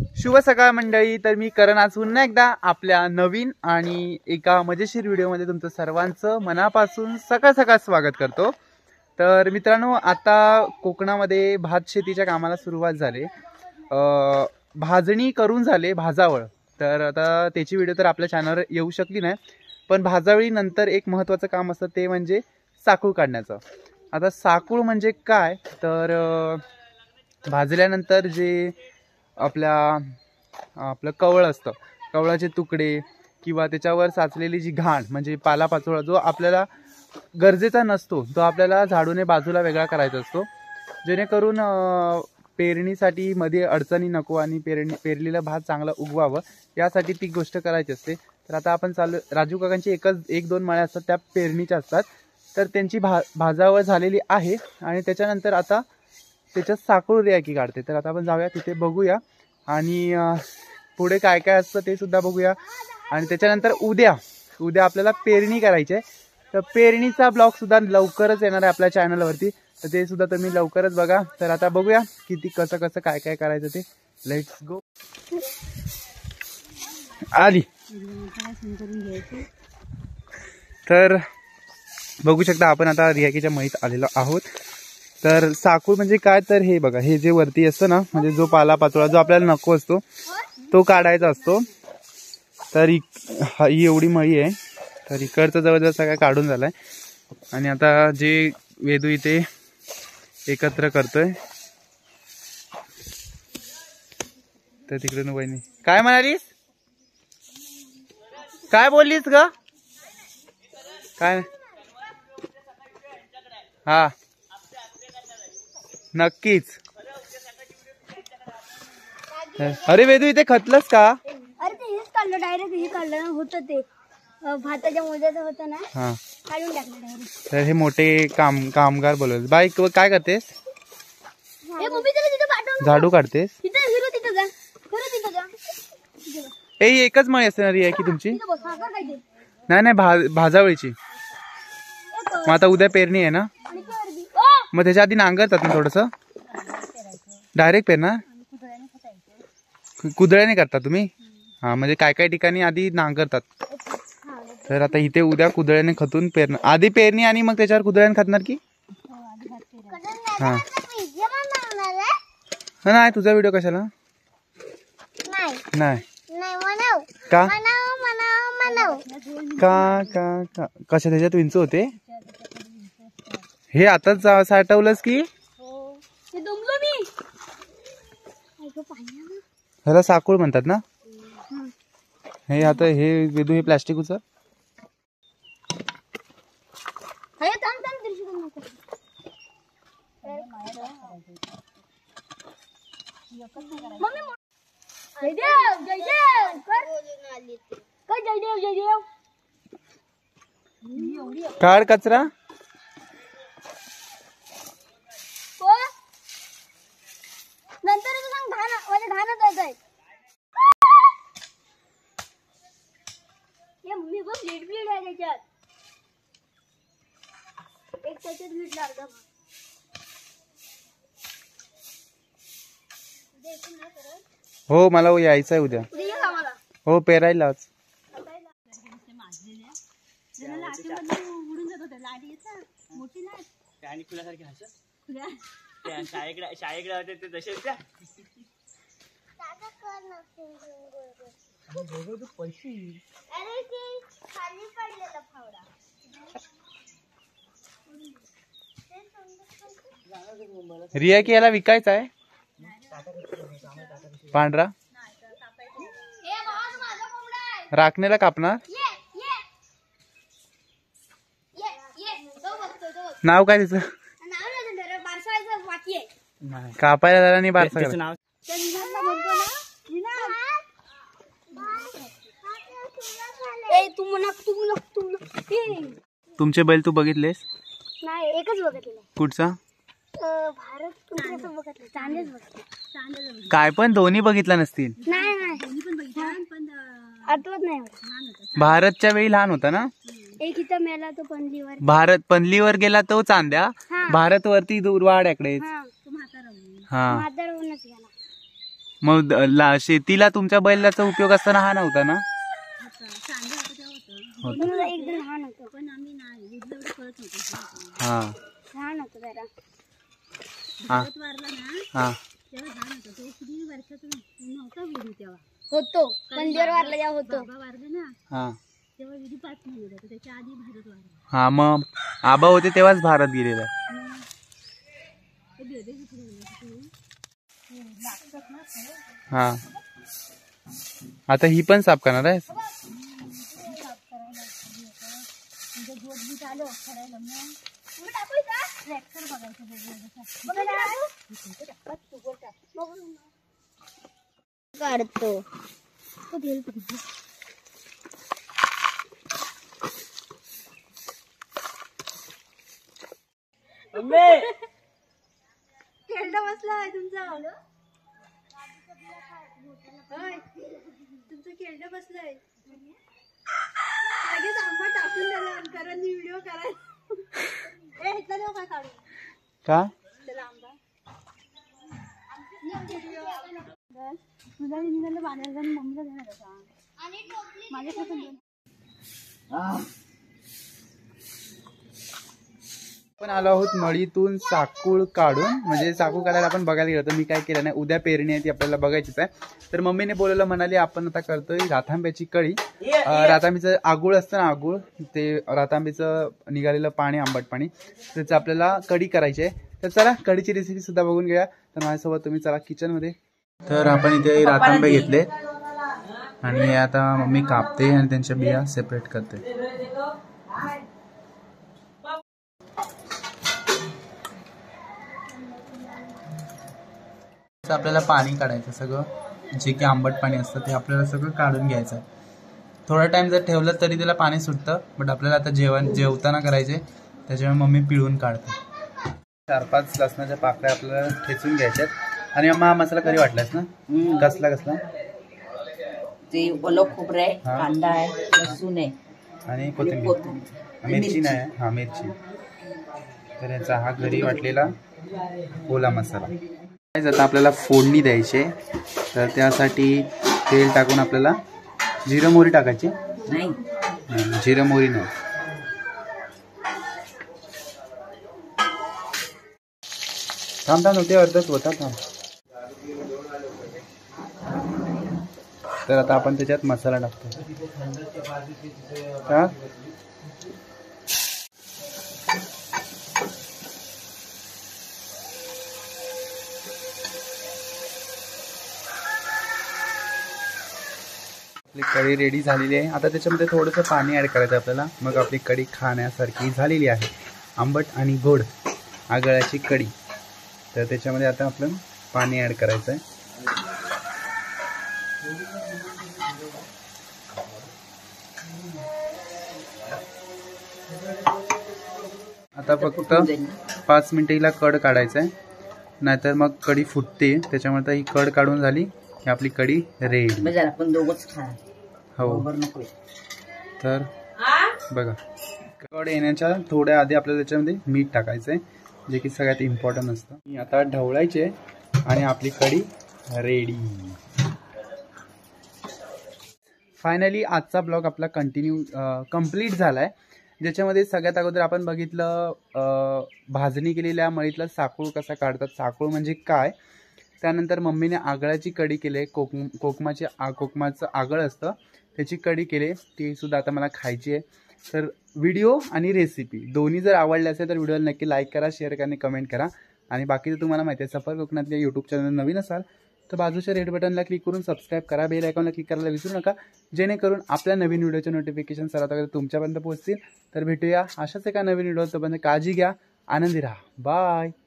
शुभ सकाळ मंडळी. तर मी करण आज पुन्हा एकदा आपल्या नवीन आणि एका मजेशीर व्हिडिओमध्ये तुमचं सर्वांचं मनापासून सकाळ सकाळ स्वागत करतो. तर मित्रांनो, आता कोकणामध्ये भात शेतीच्या कामाला सुरुवात झाली. भाजणी करून झाले भाजावळ. तर आता त्याची व्हिडिओ तर आपल्या चॅनलवर येऊ शकली नाही, पण भाजावळी नंतर एक महत्त्वाचं काम असतं ते म्हणजे साकूळ काढण्याचं. आता साकूळ म्हणजे काय तर भाजल्यानंतर जे आपलं कवळ असतं, कवळाचे तुकडे किंवा त्याच्यावर साचलेली जी घाण म्हणजे पालापाचोळा जो आपल्याला गरजेचा नसतो तो आपल्याला झाडूने बाजूला वेगळा करायचा असतो, जेणेकरून पेरणीसाठी मध्ये अडचणी नको आणि पेरलेला भात चांगला उगवावं यासाठी ती गोष्ट करायची असते. तर आता आपण राजू काकांची एक दोन माळ्या असतात त्या पेरणीच्या असतात. तर त्यांची भाजावळ झालेली आहे आणि त्याच्यानंतर आता त्याच्यात साकूळ रेकी काढते. तर आता आपण जाऊया तिथे बघूया आणि पुढे काय काय असतं ते सुद्धा बघूया. आणि त्याच्यानंतर उद्या आपल्याला पेरणी करायची आहे. तर पेरणीचा ब्लॉग सुद्धा लवकरच येणार आहे आपल्या चॅनलवरती, तर ते सुद्धा तुम्ही लवकरच बघा. तर आता बघूया कसं काय काय करायचं ते. Let's go. आली तर बघू शकता आपण आता रियाकीच्या मळीत आलेलो आहोत. तर साकूळ म्हणजे काय तर हे बघा, हे जे वरती असतं ना म्हणजे जो पालापाचोळा जो आपल्याला नको असतो तो काढायचा असतो. तर ही एवढी मळी आहे. तर इकडचं जवळजवळ सगळं काढून झालाय आणि आता जे वेदू इथे एकत्र करतोय. तर तिकडून वहिनी काय म्हणालीस, काय बोललीस ग, काय? हा नक्कीच. अरे वेदू इथे खतलंस का? अरे ते हेच काढलं, डायरेक्ट हे काढलं होतं ते भाताच्या मोज्याचं होतं ना, काढून टाकलं डायरेक्ट. तर हे मोठे कामगार बोलवले. बाई काय करतेस? झाडू काढतेस? ए एकच मळी असणार आहे की तुमची? नाही भाजावळीची. मग आता उद्या पेरणी आहे ना, मग त्याच्या आधी नांगरतात ना थोडस, डायरेक्ट पेरणार कुदळ्याने करता तुम्ही? हा म्हणजे काय ठिकाणी आधी नांगरतात. तर आता इथे उद्या कुदळ्याने खतून पेरणार, आधी पेरणी आणि मग त्याच्यावर कुदळ्याने खतणार की? हा नाही तुझा व्हिडिओ कशाला नाही का कशा त्याच्यात विंचू होते हे आताच साठवलंस की? ह्याला साकूळ म्हणतात ना. हे आता हे वेदू हे प्लास्टिक उचल. काढ कचरा. नंतर घाणच आहे. मम्मी बघ ब्लीड आहे त्याच्यात, एक त्याच्यात ब्लीड लागला. हो मला यायचं आहे उद्या. हो पेरायलाच. शाळेकडे होते ते तसेच त्या रिया की याला विकायचा आहे पांढरा. राखणेला कापणार. नाव काय तिचं? कापायला झाला नाही बारसा नाव. तुमचे बैल तू बघितलेस? नाही एकच बघितलेला. कुठचा? भारत काय पण दोन्ही बघितला नसतील. आठवत नाही. भारतच्या वेळी लहान होता ना. एक इथं मेला तो पनलीवर. भारत पनलीवर गेला तो चांद्या. भारत वरती दुर्वाड्याकडे. हा मग शेतीला तुमच्या बैलाचा उपयोग असताना हा नव्हता ना? एकदम लहान होतं पण आम्ही नाही कळत होतो. हा लहान होतं जरा. हा वारला ना हा तेव्हा लहान होतं. तो किती वर्षाचा नव्हता विधी तेव्हा. होतो कंदीवर वारला तेव्हा होतो. वारले ना हा तेव्हा विधी 5 महिने होता. त्याच्या आधी भारत वारला. हा मग आबा होते तेव्हाच भारत गेलेला. हा आता ही पण साफ करणार आहे. काढतो खेळडा बसलाय तुमचा. तुमचं खेळडं बसलंय. लगेच आंबा टाकून दिला कारण व्हिडिओ करायला. इथला देऊ काय काढून का त्याला आंबा तुझा निघाला बांधायला आणि मम्मीला देणार होता. माझ्याकडे आपण आलो आहोत मळीतून साकूळ काढून. म्हणजे साकूळ काढायला आपण बघायला गेलो तर मी काय केलं नाही. उद्या पेरणी आहे ती आपल्याला बघायचीच आहे. तर मम्मीने बोलवलं, म्हणाली आपण आता करतोय रातांब्याची कळी. रातांबीचं आगुळ असतं ना, आगुळ ते रातांबीचं निघालेलं पाणी, आंबट पाणी, त्याचं आपल्याला कढी करायची आहे. तर चला कढीची रेसिपी सुद्धा बघून घ्या. तर माझ्यासोबत तुम्ही चला किचन मध्ये. तर आपण इथे रातांबे घेतले आणि आता मम्मी कापते आणि त्यांच्या बिया सेपरेट करते. आपल्याला पाणी काढायचं, सगळं जे की आंबट पाणी असतं ते आपल्याला सगळं काढून घ्यायचं आहे. थोडा टाइम जर ठेवलं तरी त्याला पाणी सुटतं, बट आपल्याला आता जेवताना करायचे, त्याच्यामुळे मम्मी पिळून काढते. 4-5 लसणाच्या पाकळ्या आपल्याला ठेचून घ्यायच्यात. आणि हा मसाला कधी वाटलास ना? कसला कसला? ते ओलं खोबरं आहे, कांदा आहे, लसूण आहे आणि कोथिंबीर, मिरची नाही. हा मिरची. तर याचा हा घरी वाटलेला ओला मसाला. आता आपल्याला फोडणी द्यायची, तर त्यासाठी तेल टाकून आपल्याला जिरं मोहरी टाकायची. नाही जिरं मोहरी नाही. थांब होते अर्धच होता थांब. तर आता आपण त्याच्यात मसाला टाकतो. आपली कढी रेडी झालेली आहे. आता त्याच्यामध्ये थोडंसं पाणी ॲड करायचं आपल्याला, मग आपली कढी खाण्यासारखी झालेली आहे. आंबट आणि गोड आगळाची कढी. तर त्याच्यामध्ये आता आपण पाणी ॲड करायचं आहे. आता फक्त 5 मिनिटं हिला कढ काढायचं आहे, नाहीतर मग कढी फुटते. त्याच्यामुळे ही कढ काढून झाली की आपली कढी रेडी. आपण दोघंच खा. हो तर बघा, कढ येण्याच्या थोड्या आधी आपल्याला त्याच्यामध्ये मीठ टाकायचं आहे, जे की सगळ्यात इम्पॉर्टंट असतं. आता ढवळायचे आणि आपली कढी रेडी. फायनली आजचा ब्लॉग आपला कंप्लीट झालाय, ज्याच्यामध्ये सगळ्यात अगोदर आपण बघितलं भाजणी केलेल्या मळीतला साकूळ कसा काढतात, साकूळ म्हणजे काय. त्यानंतर मम्मीने आगळाची कढी केली, कोकमाचं आगळ असतं त्याची कढी केली, ती सुद्धा आता मला खायची आहे. तर व्हिडिओ आणि रेसिपी दोन्ही जर आवडले असेल तर व्हिडिओला नक्की लाईक करा, शेअर करा आणि कमेंट करा. आणि बाकीचं तुम्हाला माहिती आहे, सफर कोकणातल्या यूट्यूब चॅनल नवीन असाल तर बाजूच्या रेड बटनला क्लिक करून सबस्क्राईब करा, बेल आयकॉनला क्लिक करायला विसरू नका, जेणेकरून आपल्या नवीन व्हिडिओचे नोटिफिकेशन सर्वात अगोदर तुमच्यापर्यंत पोहोचतील. तर भेटूया अशाच एका नवीन व्हिडिओ. तोपर्यंत काळजी घ्या, आनंदी राहा, बाय.